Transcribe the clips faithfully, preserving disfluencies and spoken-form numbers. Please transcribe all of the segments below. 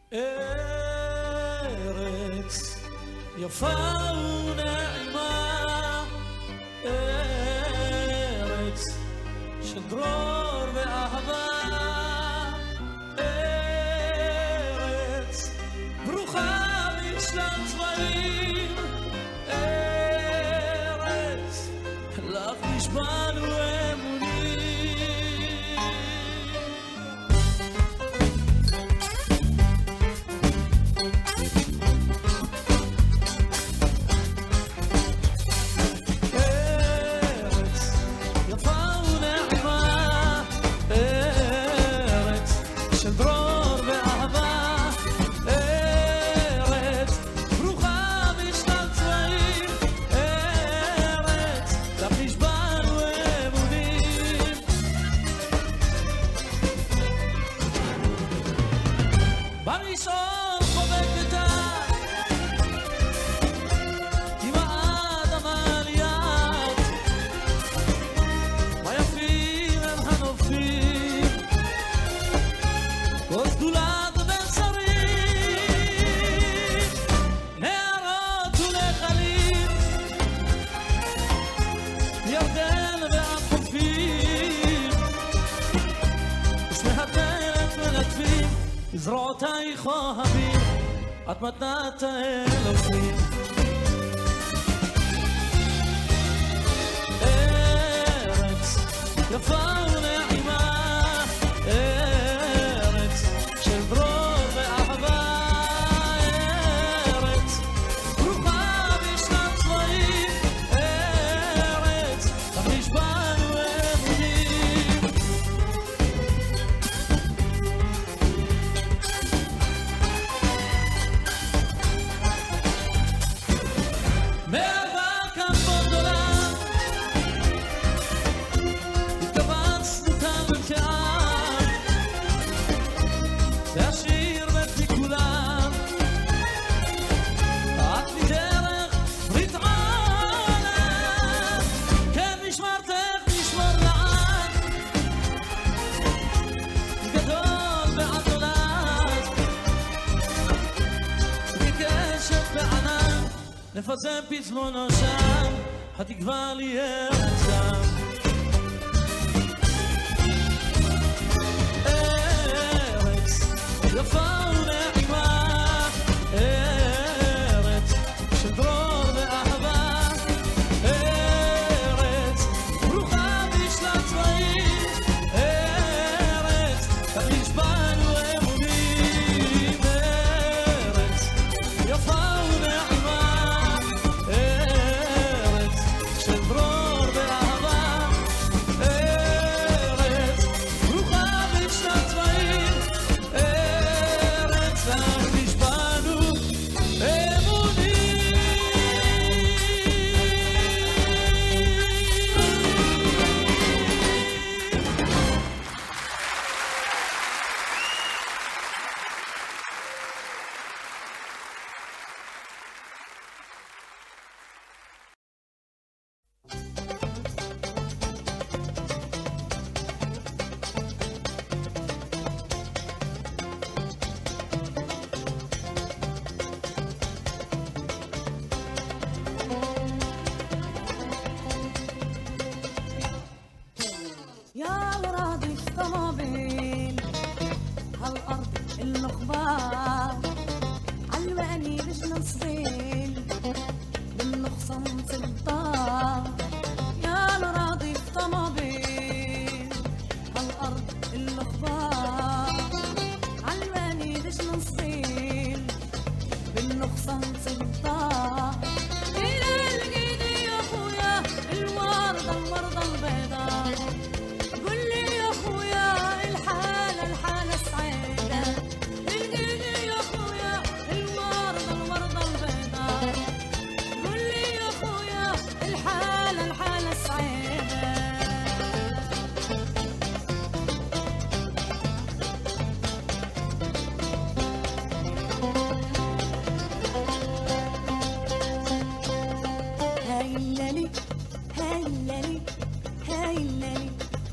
ארץ יפה ונעימה, ארץ של דרור ואהבה, ארץ ברוכה משלל צבעים, ארץ לך נשבענו אמונים. זרועותייך אוהבים, את מתנת האלוקים. ארץ יפה ונעימה, ארץ של דרור ואהבה, ארץ ברוכה בשלל צבעים, ארץ לך נשבענו אמונים. נפזם פזמונו שם, התקווה לי ארצם. ארץ יפה ונעימה, ארץ של דרור ואהבה, ארץ ברוכה בשלל צבעים, ארץ כך נשבענו אמונים. ארץ יפה ונעימה,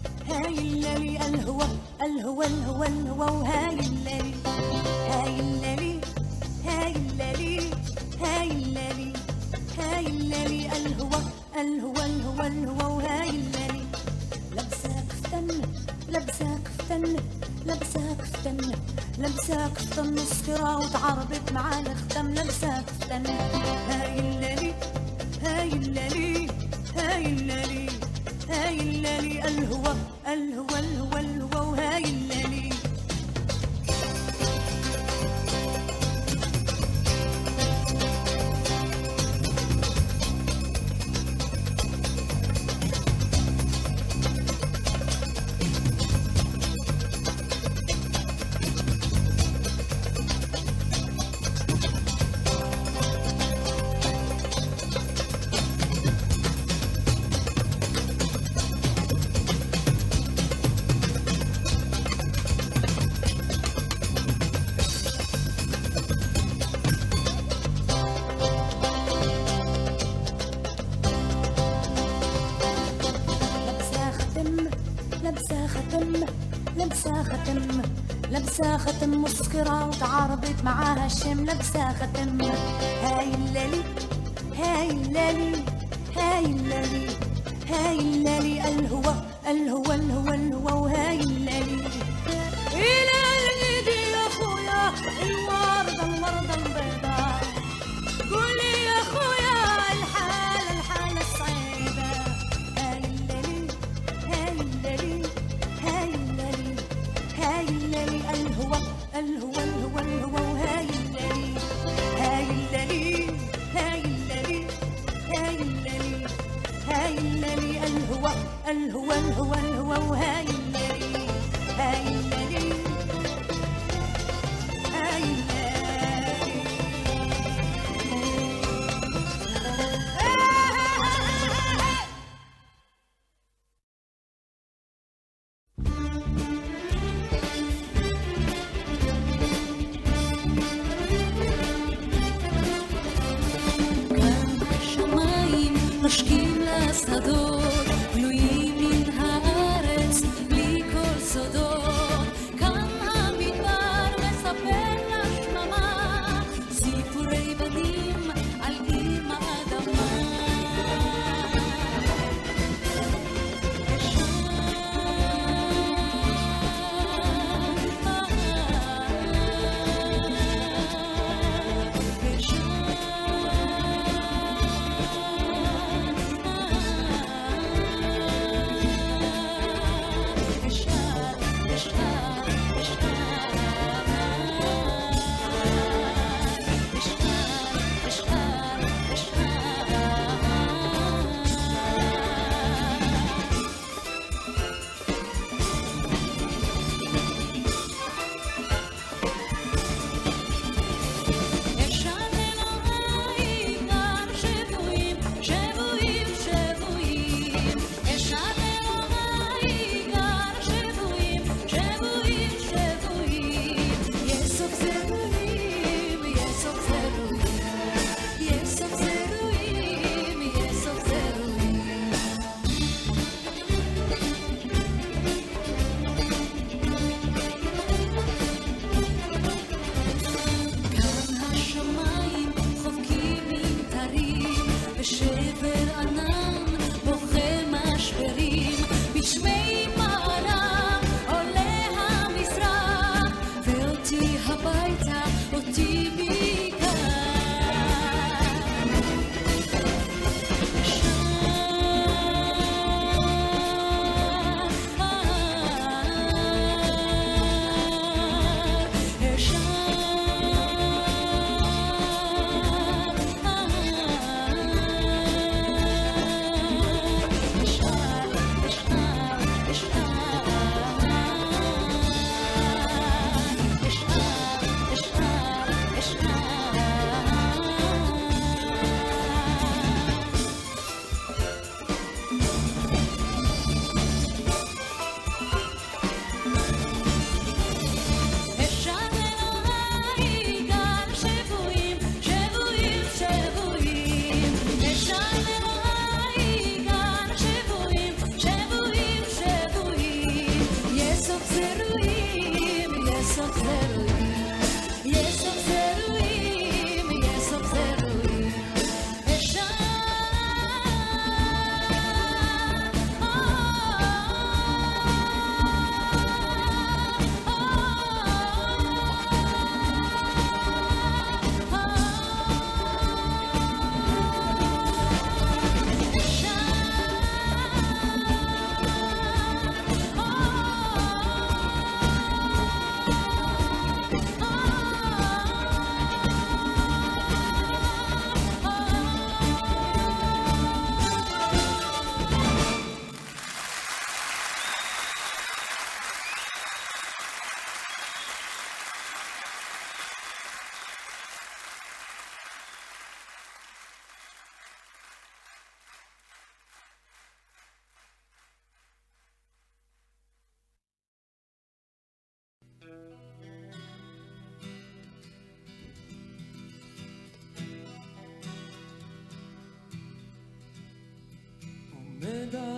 الهوى الهوى الهوى الهوى وهاي الليل هاي الليل الهوى الهوى الهوى وهاي الليلي لابسة كفتن لابسة كفتن لابسة كفتن لابسة كفتن مسكرة وتعربت مع الختم لابسة كفتن هاي الليلي هاي الليلي هاي الليلي هاي الليلي الهوى الهوى الهوى الهوى وهاي الليلي لابسة ختم مسكرة وتعربت معاها الشم لابسة ختم هاي الليلي هاي الليلي هاي الليلي هاي الليلي الهوى الهوى الهوى الهوى وهاي الليلي إلى الإيدي يا خويا الوردة الوردة البيضاء قولي يا خويا الحالة الحالة الصعيبة هاي الليلي هاي الليلي هاي الليلي هاي الليلي الهوى الهوى الهوى الهوى وهاي الليلي هاي الليلي هاي الليلي هاي الليلي هاي الليلي الهوى الهوى الهوى الهوى وهاي الليلي هاي الليلي هاي الليلي נושקים לשדות, גלויים מן הארץ, בלי כל סודות. כאן המדבר מספר לשממה, סיפורי בנים על אם האדמה. ושם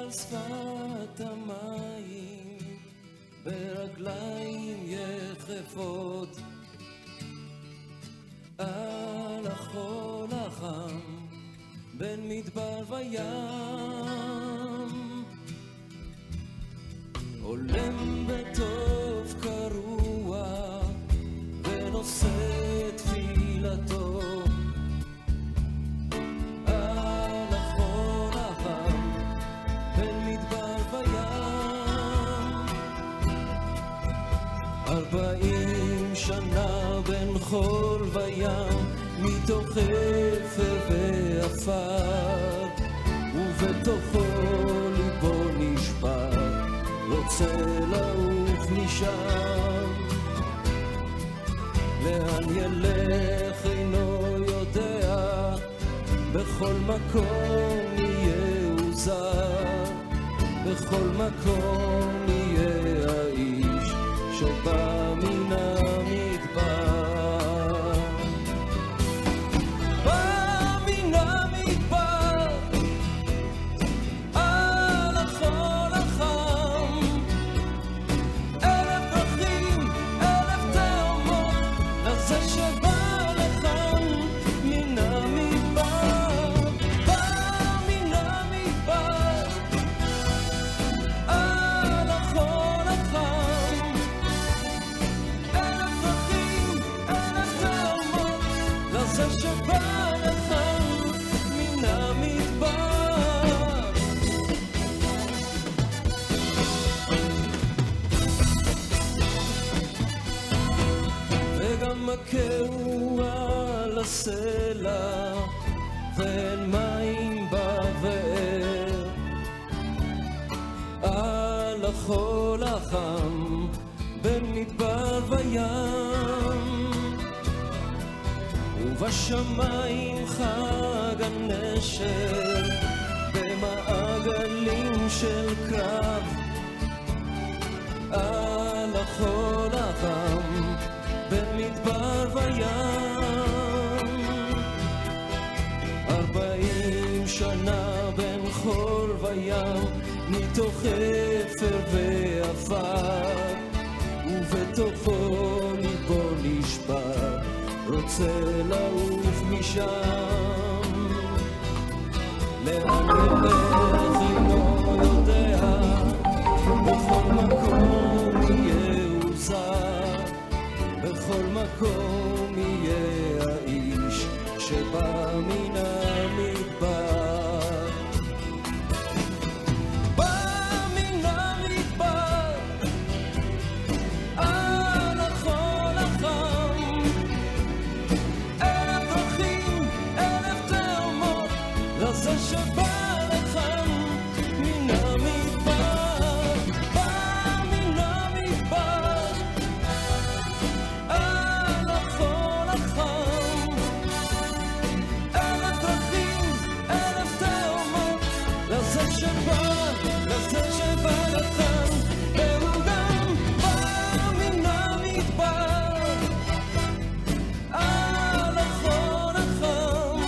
על שפת המים ברגליים יחפות על החול החם בין מדבר וים עולם בטוב קרוע ונושא תפילתו על החול החם בין מדבר וים ארבעים שנה בין חול וים מתוך אפר ואפר ובתוכו ליבו נשבר רוצה לעוף משם לאן ילך אינו יודע בכל מקום יהיה הוא זר בכל מקום יהיה האיש שבא מן המדבר מכהו על הסלע ואין מים בבאר על החול החם בין מדבר וים ובשמיים חג הנשר במעגלים של קרב על החול החם בין מדבר וים ארבעים שנה בין חול וים מתוך אפר ואפר ובתוכו ליבו נשבר רוצה לעוף משם לאן ילך אינו יודע בכל מקום יהיה הוא זר בכל מקום יהיה האיש שבא מן המדבר בא מן המדבר על החול החם אלף דרכים אלף תאומות לזה שבא לכאן מן המדבר בא מן המדבר על החול החם אלף דרכים אלף תאומות לזה שבא לזה שבא לכאן והוא גם בא מן המדבר על החול החם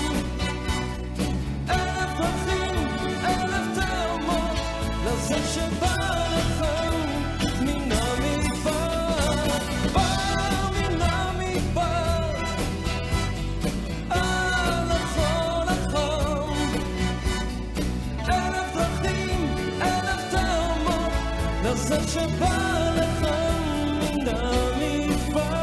אלף דרכים אלף תאומות לזה שבא לכאן מן המדבר בא מן המדבר על החול החם אלף דרכים אלף תאומות לזה שבא לכאן מן המדבר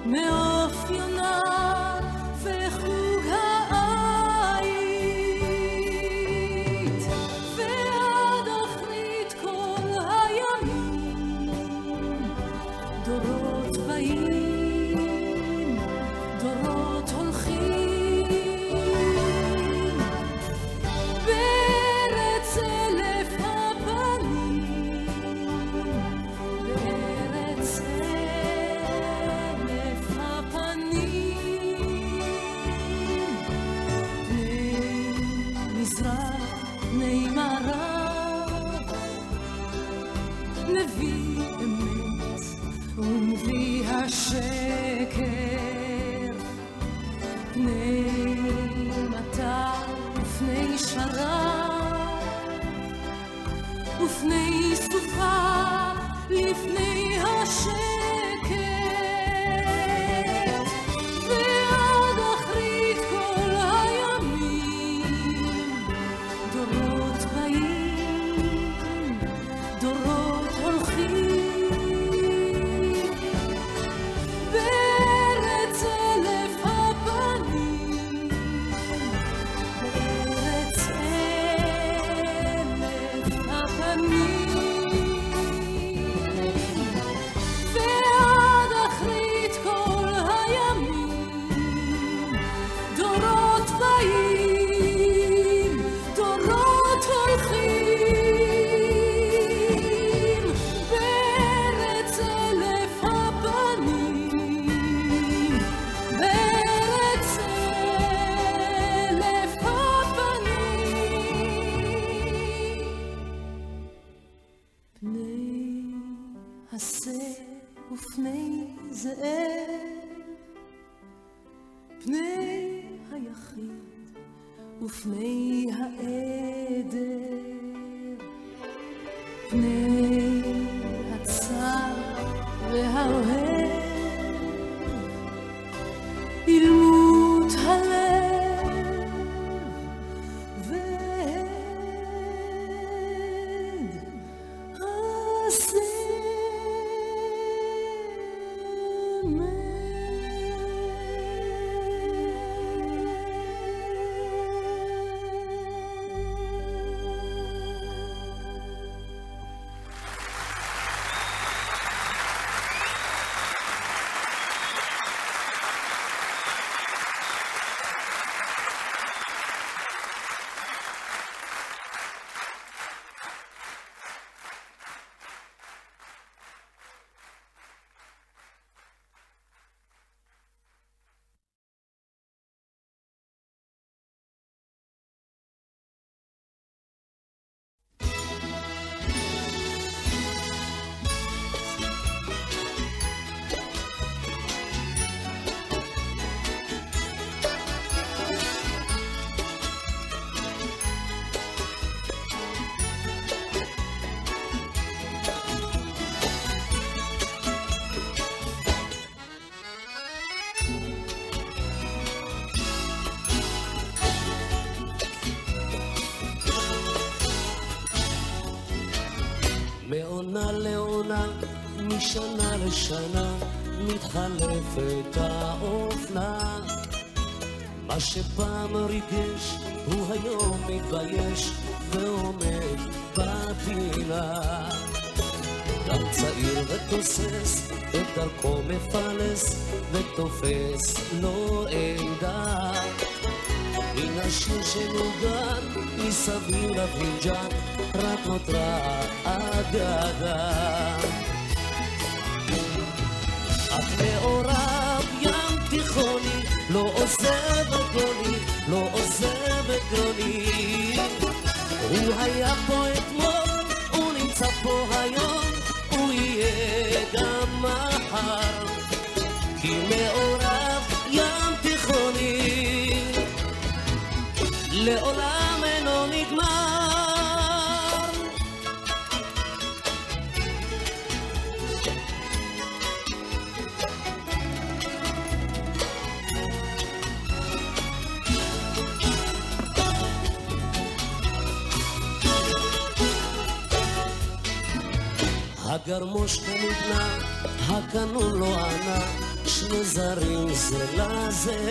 מאופיונה וחוג העית ועד אחרית כל הימים דורות באים דורות הולכים בארץ אלף הפנים בארץ אלף הפנים פני מזרח פני מערב נביא אמת ונביא השקר פני מטר ופני שרב ופני סופה לפני השקט ועד אחרית כל הימים דורות באים דורות הולכים בארץ אלף הפנים בארץ אלף הפנים ועד אחרית כל הימים דורות באים דורות הולכים בארץ אלף הפנים בארץ אלף הפנים פני הסה ופני זאב פני היחיד ופני העדר פני הצר והאוהב אילמות הלב והד מעונה לעונה, משנה לשנה, מתחלפת האופנה. מה שפעם ריגש, הוא היום מתבייש ועומד בפינה. גם צעיר ותוסס, את דרכו מפלס, ותופס לו עמדה. מן השיר שנוגן, מסביב לפינג'ן, רק נותרה אגדה. אך מעורב ים תיכוני, לא עוזב את גרוני, לא עוזב את גרוני. הוא היה פה אתמול, הוא נמצא פה היום, הוא יהיה גם מחר. כי מעורב ים תיכוני, לעולם אינו נגמר. הגרמוש כנגנה, הקנון לא ענה, נזרים זה לזה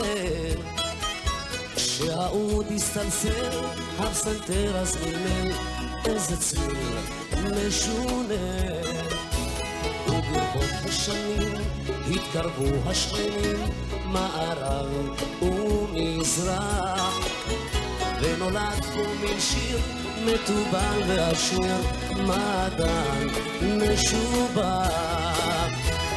כשהעוד הסתלסל הפסנתר אז מימן איזה צליל משונה וברבות השנים התקרבו השכנים מערב ומזרח ונולד פה מין שיר מטובל ועשיר מעדן משובח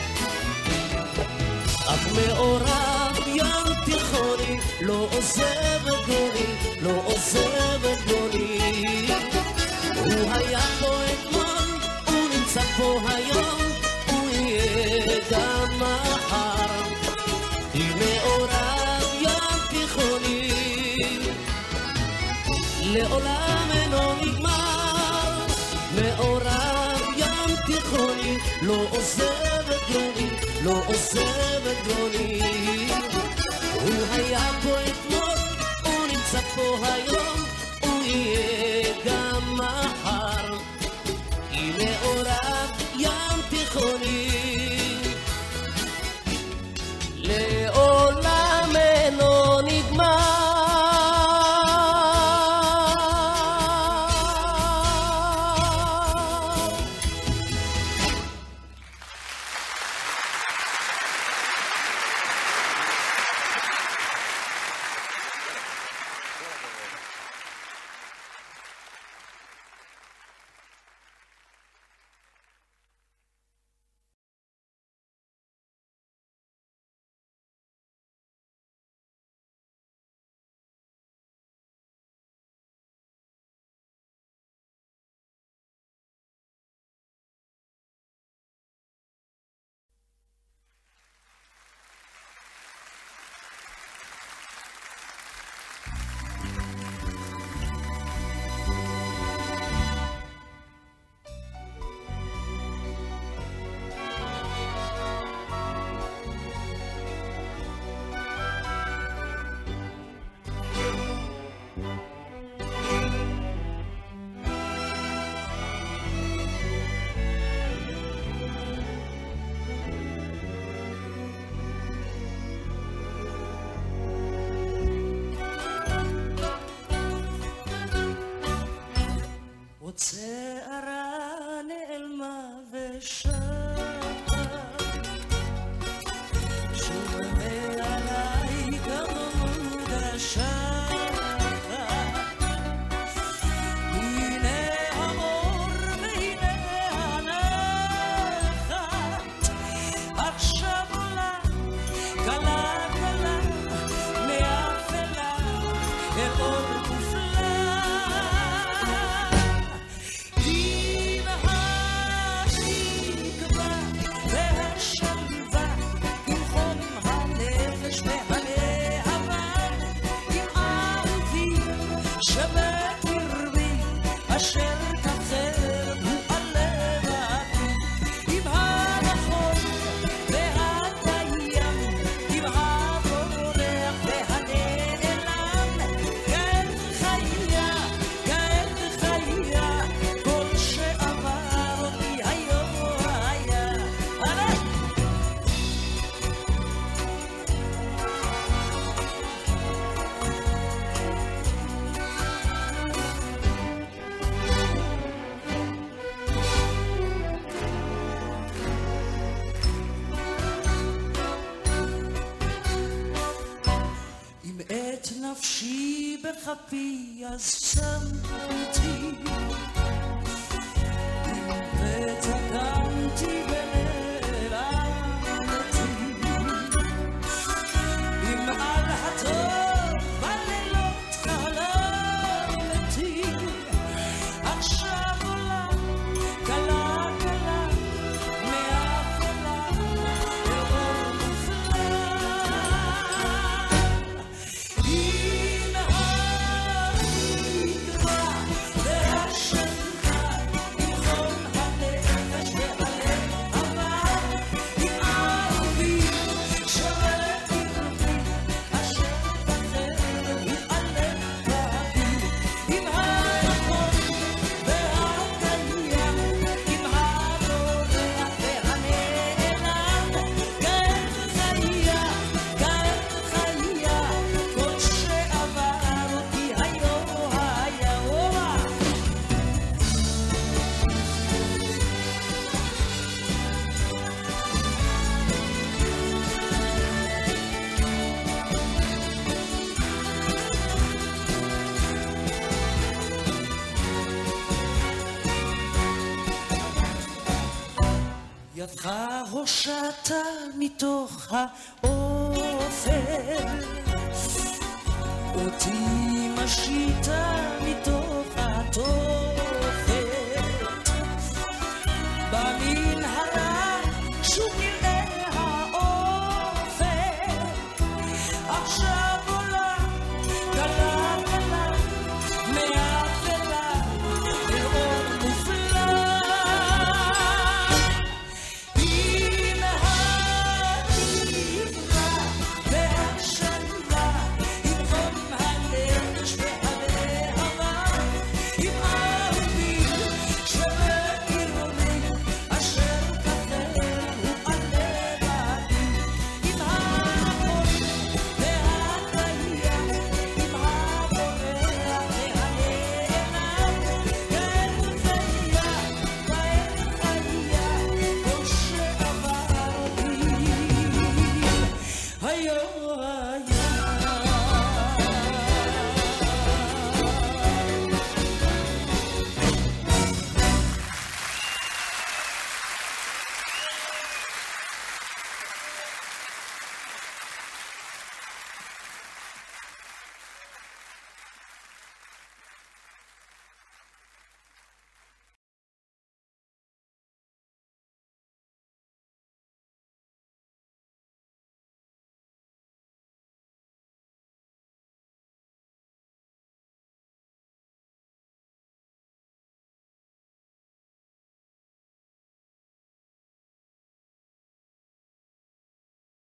אך מעורב ים תיכוני לא עוזב את גוני לא עוזב את גוני הוא היה פה אתמול הוא נמצא פה היום הוא יהיה גם מחר כי מעורב ים תיכוני לעולם אינו נגמר מעורב ים תיכוני לא עוזב את גרוני לא עוזב את גרוני הוא היה פה אתמול הוא נמצא פה היום הוא יהיה גם מחר כי מעורב ים תיכוני לעולם אינו נגמר צערה נעלמה ושעה שוב מעלי גמוד השעה הנה המור והנה הנחת עכשיו עולה קלה קלה מאפלה אל אור נפשי בכפי אז שמתי אם ותקמתי ונעלמתי אם על הטוב בלילות חלמתי עכשיו עולה קלה קלה מאפלה לאור מופלא אם השם אותך הושעת מתוך האופל, אותי משיתה מתוך התופת, במנהרה שוב נראה האופק, עכשיו עולה קלה קלה מאפלה אל אור מופלא. עם האווירה והשלווה, עם חום הנפש והלהבה, עם אהובי שבקרבי אשר כחל הוא על לבבי, עם החול והתהיה, עם הבורח והנעלם, כן חיה, כן חיה, כל שעברתי. היו היו